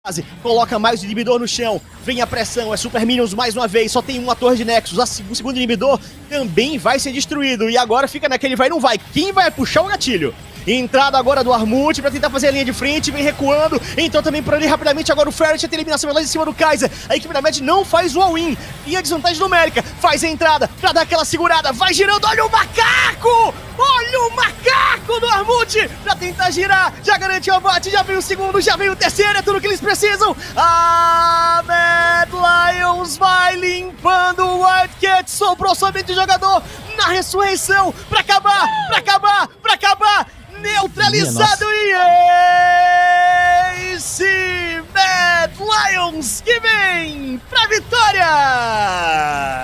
Coloca mais o inibidor no chão, vem a pressão, é Super Minions mais uma vez, só tem uma torre de Nexus, o segundo inibidor também vai ser destruído, e agora fica naquele vai não vai, quem vai puxar o gatilho? Entrada agora do Armut pra tentar fazer a linha de frente, vem recuando, entrou também por ali rapidamente agora o Ferret, a eliminação lá em cima do Kaiser, a equipe da Mad não faz o all-in, e a desvantagem numérica, faz a entrada pra dar aquela segurada, vai girando, olha o macaco! Olha o macaco do Armut pra tentar girar, já garantiu o abate, já veio o segundo, já veio o terceiro, é tudo que eles precisam. A Mad Lions vai limpando o Wildcat, sobrou somente o jogador na ressurreição pra acabar, neutralizado e Ace Mad Lions que vem pra vitória!